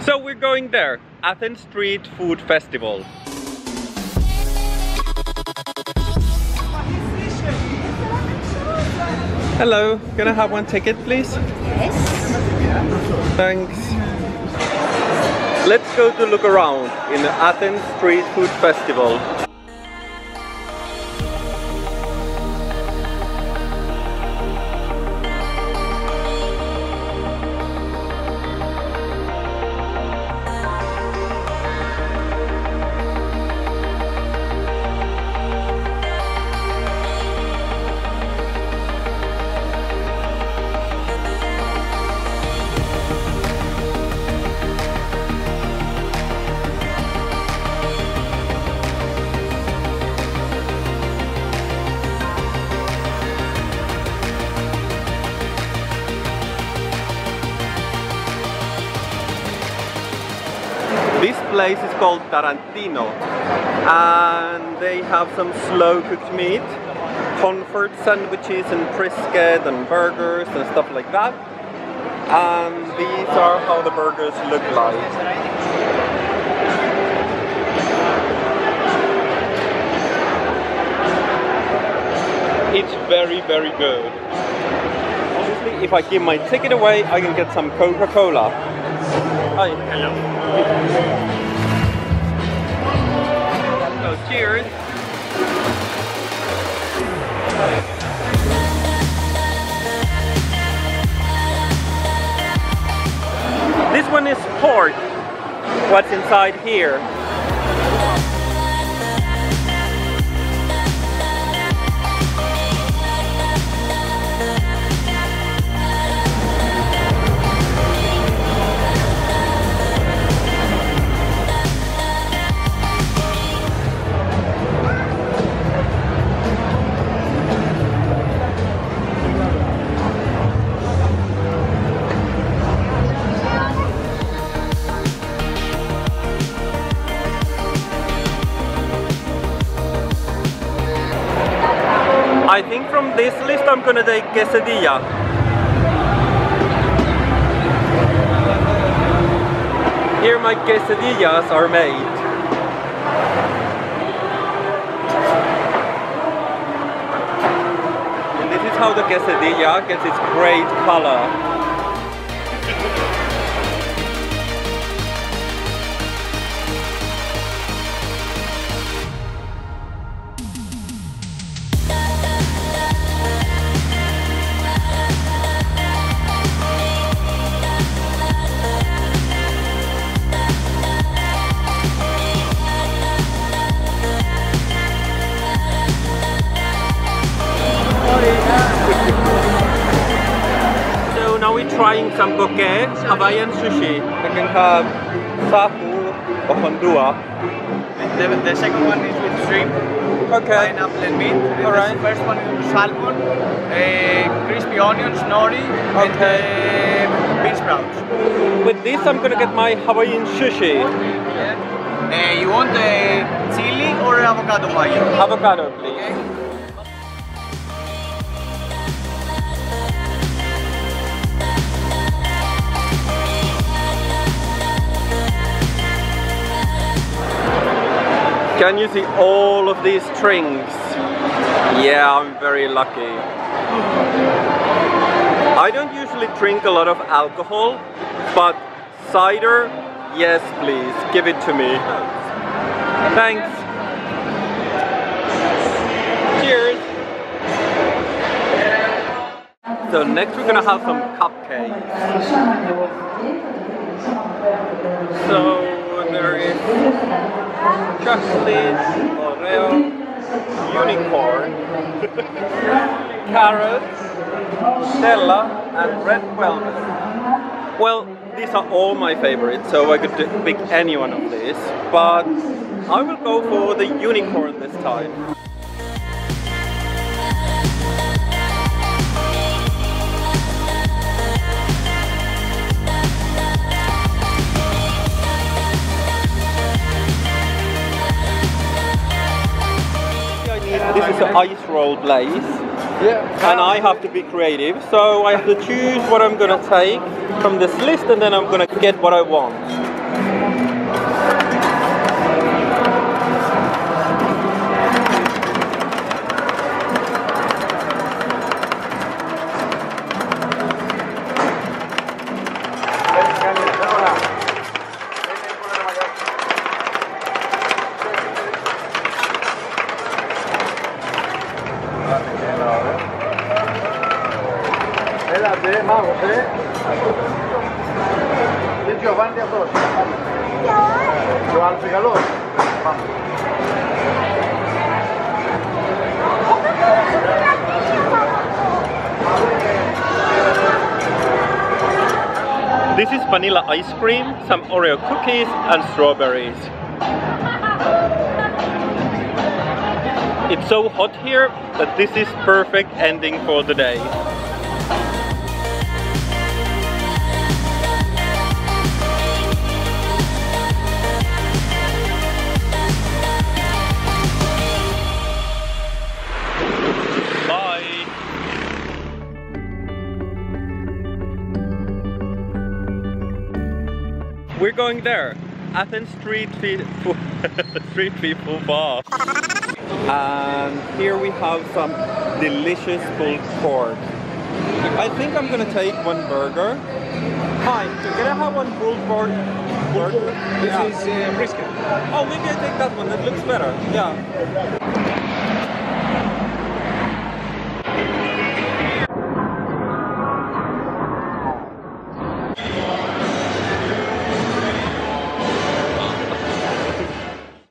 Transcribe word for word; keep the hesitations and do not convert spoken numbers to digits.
So we're going there, Athens Street Food Festival. Hello, can I have one ticket please? Yes. Thanks. Let's go to look around in the Athens Street Food Festival. This place is called Tarantino and they have some slow cooked meat, comfort sandwiches and brisket and burgers and stuff like that. And these are how the burgers look like. It's very, very good. Obviously, if I give my ticket away, I can get some Coca-Cola. Hi. Hello. So cheers. This one is pork. What's inside here? I think from this list I'm gonna take quesadilla. Here my quesadillas are made. And this is how the quesadilla gets its great color. So now we're trying some bouquet Hawaiian sushi. We can have sahu or hondua. The, the second one is with shrimp, Okay. pineapple and meat. All The right. first one is with salmon, uh, crispy onions, nori, Okay. and uh, bean sprouts. With this I'm gonna get my Hawaiian sushi. Yeah. Uh, you want uh, chili or avocado mayo? Avocado please. Okay. Can you see all of these drinks? Yeah, I'm very lucky. I don't usually drink a lot of alcohol, but cider, yes please, give it to me. Thanks. Cheers. So next we're gonna have some cupcakes. So there is chocolate, Oreo, unicorn, carrots, Stella, and red velvet. Well, these are all my favorites, so I could pick any one of these, but I will go for the unicorn this time. This is an ice roll glaze, yeah, and I have to be creative, so I have to choose what I'm gonna take from this list and then I'm gonna get what I want. Έλατε, μάγωσε. Και Τζοβάνι αυτός. Και ο άλλος μεγαλός. Πάμε. This is vanilla ice cream, some Oreo cookies and strawberries. It's so hot here that this is perfect ending for the day. We're going there, Athens Street Food Street Food Festival. And here we have some delicious pulled pork. I think I'm gonna take one burger. Hi, can I have one pulled pork burger? This Yeah. is uh, brisket. Oh, maybe I take that one. That looks better. Yeah.